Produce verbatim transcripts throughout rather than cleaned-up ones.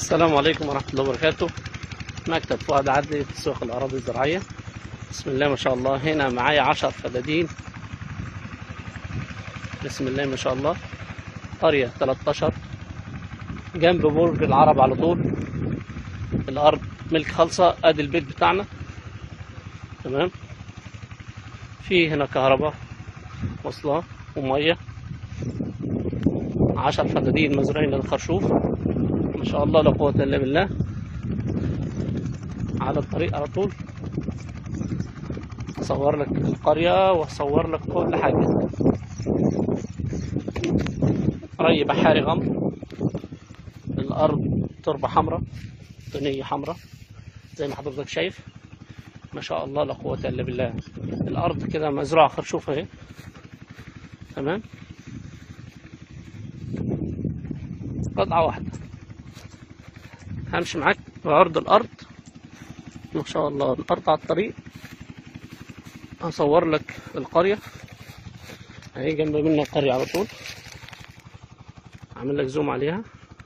السلام عليكم ورحمة الله وبركاته. مكتب فؤاد عدلي تسويق الأراضي الزراعية. بسم الله ما شاء الله. هنا معايا عشر فدادين بسم الله ما شاء الله. قرية تلتاشر جنب برج العرب على طول. الأرض ملك خالصة. أدي البيت بتاعنا تمام. في هنا كهرباء وصلة ومية. عشر فدادين مزروعين للخرشوف ما شاء الله لا قوة إلا بالله. على الطريق على طول. اصور لك القرية واصور لك كل حاجة. ري بحاري غمر. الأرض تربة حمراء طينية حمراء زي ما حضرتك شايف ما شاء الله لا قوة إلا بالله. الأرض كده مزروعة خرشوف اهي تمام. قطعة واحدة. همشي معاك بعرض الأرض ما شاء الله. الأرض على الطريق. هصور لك القرية اهي جنب منها القرية على طول. عامل لك زوم عليها.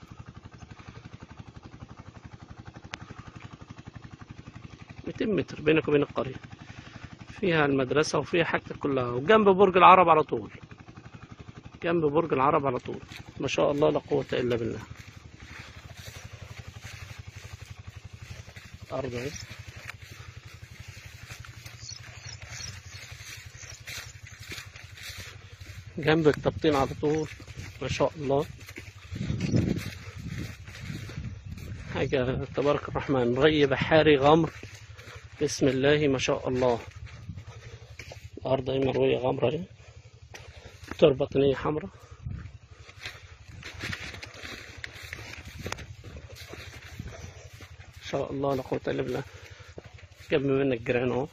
ميتين متر بينك وبين القرية. فيها المدرسة وفيها حاجتك كلها. وجنب برج العرب على طول. جنب برج العرب على طول ما شاء الله لا قوة إلا بالله. أرض اهي. جنب التبطين على طول ما شاء الله. حاجة تبارك الرحمن. ري بحاري غمر بسم الله ما شاء الله. الأرض اهي مروية غمرة اهي. تربة طينية حمراء. ما شاء الله لا قوة إلا بالله. جنب منك الجيران اهو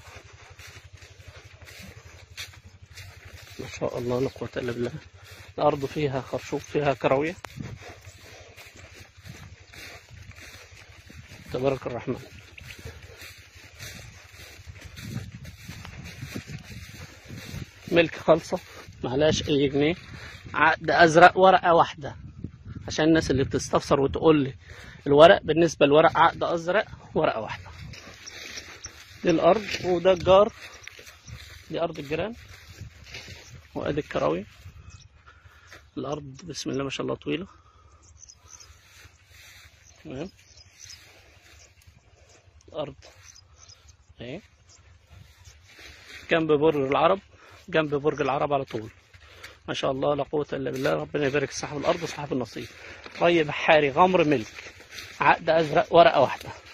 ما شاء الله لا قوة إلا بالله. الأرض فيها خرشوف فيها كراوية تبارك الرحمن. ملك خالصة معلاش أي جنيه. عقد أزرق ورقة واحدة عشان الناس اللي بتستفسر وتقول لي الورق. بالنسبة للورق عقد أزرق ورقة واحدة. دي الأرض وده الجار. دي أرض الجيران وأدي الكراوي. الأرض بسم الله ما شاء الله طويلة تمام. الأرض اهي جنب برج العرب. جنب برج العرب على طول ما شاء الله لا قوة إلا بالله. ربنا يبارك صاحب الأرض وصاحب النصيب. ري بحاري غمر ملك. عقد أزرق ورقة واحدة.